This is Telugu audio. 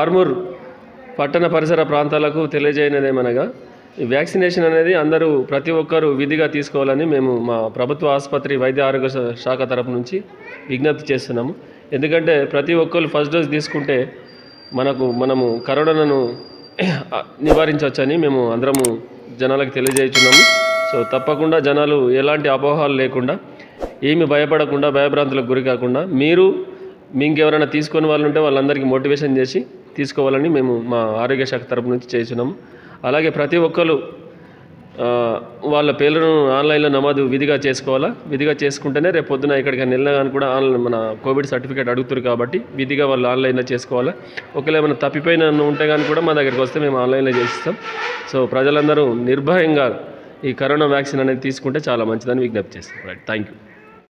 ఆర్మూర్ పట్టణ పరిసర ప్రాంతాలకు తెలియజేయనిదేమనగా ఈ వ్యాక్సినేషన్ అనేది అందరూ ప్రతి ఒక్కరూ విధిగా తీసుకోవాలని మేము మా ప్రభుత్వ ఆసుపత్రి వైద్య ఆరోగ్య శాఖ తరపు నుంచి విజ్ఞప్తి చేస్తున్నాము. ఎందుకంటే ప్రతి ఒక్కరు ఫస్ట్ డోస్ తీసుకుంటే మనము కరోనాను నివారించవచ్చని మేము అందరము జనాలకు తెలియజేస్తున్నాము. సో తప్పకుండా జనాలు ఎలాంటి అపోహలు లేకుండా, ఏమి భయపడకుండా, భయభ్రాంతులకు గురి కాకుండా మీరు ఇంకెవరైనా తీసుకొని వాళ్ళు ఉంటే వాళ్ళందరికీ మోటివేషన్ చేసి తీసుకోవాలని మేము మా ఆరోగ్య శాఖ తరపు నుంచి చేస్తున్నాము. అలాగే ప్రతి ఒక్కరు వాళ్ళ పేర్లను ఆన్లైన్లో నమోదు విధిగా చేసుకోవాలా. విధిగా చేసుకుంటేనే రేపు పొద్దున ఎక్కడికి వెళ్ళినా కానీ కూడా మన కోవిడ్ సర్టిఫికేట్ అడుగుతారు కాబట్టి విధిగా వాళ్ళు ఆన్లైన్లో చేసుకోవాలా. ఒకవేళ ఏమైనా తప్పిపోయిన ఉంటే కానీ కూడా మా దగ్గరికి వస్తే మేము ఆన్లైన్లో చేసిస్తాం. సో ప్రజలందరూ నిర్భయంగా ఈ కరోనా వ్యాక్సిన్ అనేది తీసుకుంటే చాలా మంచిదని విజ్ఞప్తి చేస్తాం. Right, thank you.